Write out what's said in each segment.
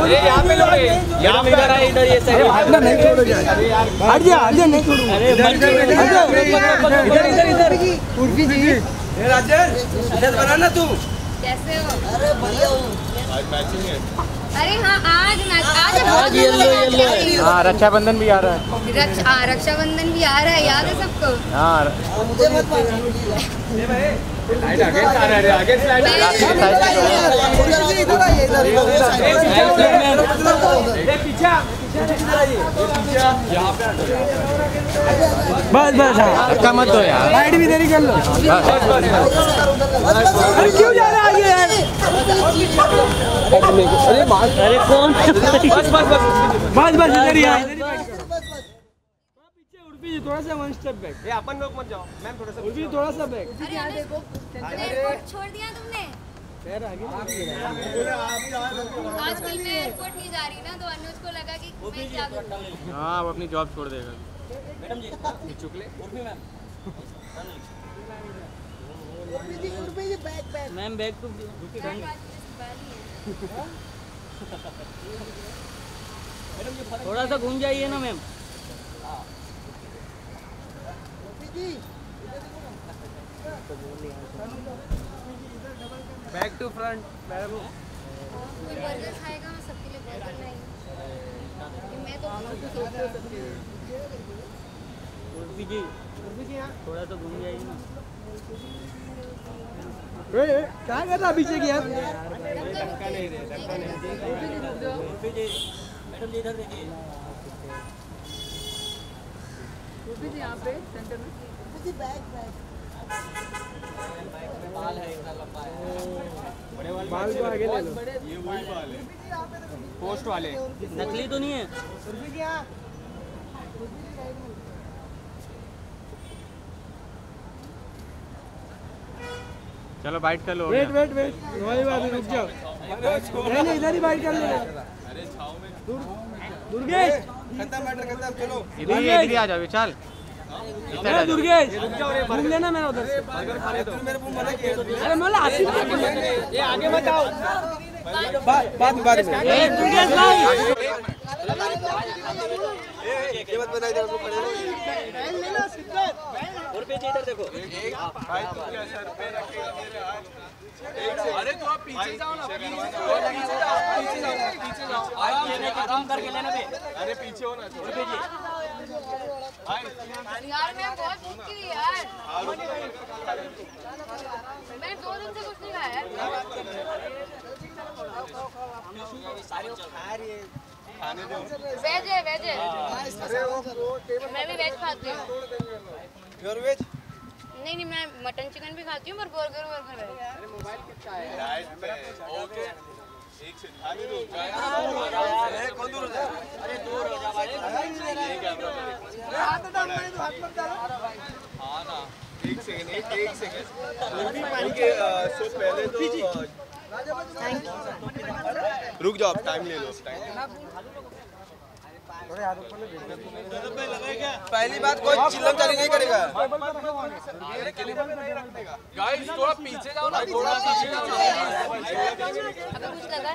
अरे यहाँ पे लोग यहाँ पे इधर है, इधर ये साइड हटना नहीं छोड़ोगे। हट जा नहीं छोड़ूंगा। अरे इधर उर्फी जी ए राजेश इधर बना ना तू। कैसे हो? अरे बढ़िया हूँ। आज मैचिंग है। अरे हाँ आज येलो हाँ रक्षाबंधन भी आ रहा है। रक्षाबंधन भी आ रहा है, याद है सबको? हाँ मुझे मत मार। लाइट आगे आ रहा है, आगे स्लाइड बस बस धक्का मत दो यार, लाइट भी देरी कर लो। अरे क्यों जा रहा है यार? अरे कौन बस इधर ही आ। पीछे थोड़ा सा वन स्टेप बैक। ये अपन लोग मत जाओ मैम, थोड़ा सा उर्फी थोड़ा सा बैक। अरे एयरपोर्ट छोड़ दिया तुमने? आजकल मैं एयरपोर्ट नहीं जा रही ना, तो अनुज को लगा कि मैं क्या करूं। हाँ वो अपनी जॉब छोड़ देगा। मैडम जी चुकले उर्फी मैम मैम बैग तो थोड़ा सा घूम जाइए ना मैम। Back to front. कोई बर्गर खाएगा? मैं सबके लिए बर्गर नहीं, मैं तो उर्फी जी थोड़ा सा घूम जाइए ना। क्या कर रहा पीछे की यार? धक्का नहीं दे, धक्का नहीं दे। उर्फी जी मैडम जी इधर देखिए। उर्फी जी यहाँ पे सेंटर में बाल है इतना लंबा है। बड़े वाले बाल को आगे ले लो। ये वही बाल है। पोस्ट वाले नकली तो नहीं है? चलो बाइट कर लो। वेट वही बात है, रुक जाओ। नहीं इधर ही बाइट कर ले। अरे छाव में दुर्गेश खत्म मैटर खत्म, चलो। इधर ही आ जाओ विशाल। अरे दुर्गेश घूम लेना मेरा उधर से। तूने मेरे को मना किया। अरे मैं आसिफ ये आगे मत आओ। बाद में दुर्गेश भाई ये मत बना, इधर को खड़े रहो। उर्फी जी इधर देखो। भाई तू क्या सर पे रखेगा मेरे हाथ? अरे तू आप पीछे जाओ ना, पीछे जाओ आराम करके लेना बे। अरे पीछे हो ना थोड़ा। यार मैं बहुत भूख थी यार, मैं 2 दिन से कुछ नहीं खाया यार। वेज है मैं भी वेज खाती हूँ। Pure veg? नहीं मैं मटन चिकन भी खाती हूँ, पर बर्गर है। अरे मोबाइल कितना है? डाइट पे ओके। एक से खाने दो। कौन दूर हो जाए? अरे दूर हो जा भाई। ये कैमरा पे हाथ डाल मैं तो हाथ मत डालो। हाँ ना, एक सेकंड। ओके सो पहले तो रुक जाओ, आप टाइम ले लो। पहली बात कोई चिल्लम चाली नहीं करेगा। गाइस थोड़ा पीछे जाओ ना, थोड़ा पीछे जाओ ना। अगर कुछ लगा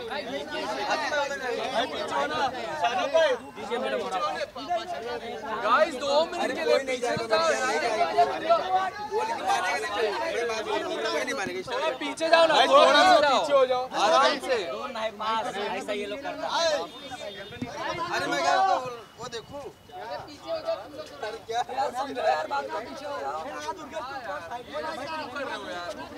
गाइस 2 मिनट के लिए पीछे थोड़ा पीछे जाओ ना, थोड़ा पीछे हो जाओ आराम से। ऐसा ये लोग करता है। अरे मैं क्या वो देखूं पीछे हो जाओ तुम लोग। क्या यार बाद में पीछे हो जाओ।